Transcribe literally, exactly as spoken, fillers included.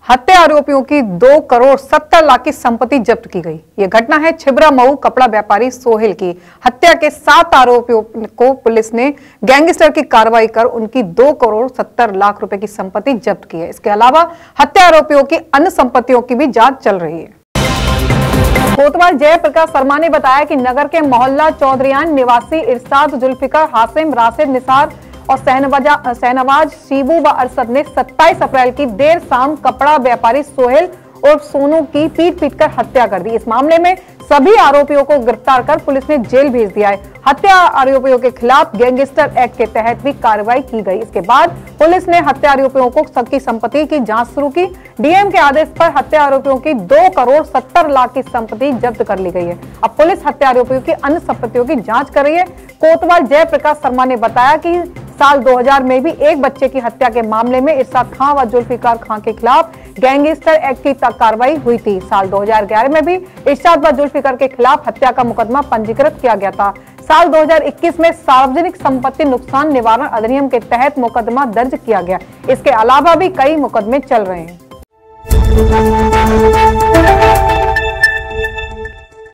हत्या आरोपियों की दो करोड़ सत्तर लाख की संपत्ति जब्त की गई। ये घटना है छिबरा मऊ कपड़ा व्यापारी सोहेल की। हत्या के सात आरोपियों को पुलिस ने गैंगस्टर की कार्रवाई कर उनकी दो करोड़ सत्तर लाख रुपए की संपत्ति जब्त की है। इसके अलावा हत्या आरोपियों की अन्य संपत्तियों की भी जांच चल रही है। कोतवाल जयप्रकाश शर्मा ने बताया कि नगर के मोहल्ला चौधरियान निवासी इरशाद, जुल्फिकर, हासिम, राशिद, निसार और शहनवाज, शिबू व अरशद ने सत्ताईस अप्रैल की देर शाम कपड़ा व्यापारी सोहेल और सोनू की पीट पीट कर हत्या कर दी। इस मामले में सभी आरोपियों को गिरफ्तार कर पुलिस ने जेल भेज दिया है। हत्या आरोपियों के खिलाफ गैंगस्टर एक्ट के तहत भी कार्रवाई की गई। इसके बाद पुलिस ने हत्या आरोपियों को सबकी संपत्ति की जांच शुरू की। डीएम के आदेश पर हत्या आरोपियों की दो करोड़ सत्तर लाख की संपत्ति जब्त कर ली गई है। अब पुलिस हत्या आरोपियों की अन्य संपत्तियों की जांच कर रही है। कोतवाल जयप्रकाश शर्मा ने बताया कि साल दो हज़ार में भी एक बच्चे की हत्या के मामले में इरशाद खां व जुल्फिकार खां के खिलाफ गैंगस्टर एक्ट की कार्रवाई हुई थी। साल दो हज़ार ग्यारह में भी इरशाद व जुल्फिकार के खिलाफ हत्या का मुकदमा पंजीकृत किया गया था। साल दो हज़ार इक्कीस में सार्वजनिक संपत्ति नुकसान निवारण अधिनियम के तहत मुकदमा दर्ज किया गया। इसके अलावा भी कई मुकदमे चल रहे हैं।